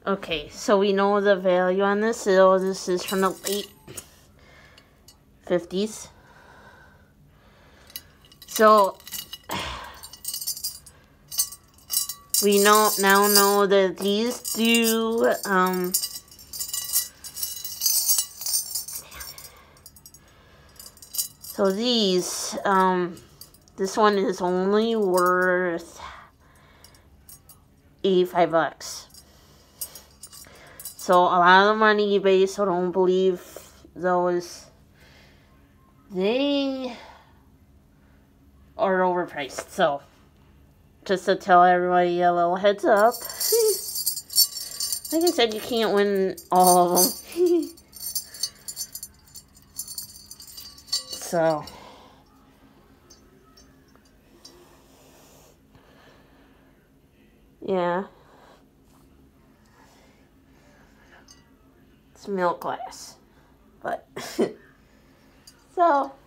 Okay, so we know the value on this is. This is from the late 50s. So we now know that these do so these this one is only worth $85. So a lot of them on eBay, so don't believe those. They are overpriced. So just to tell everybody a little heads up. Like I said, you can't win all of them. So yeah. It's milk glass. But so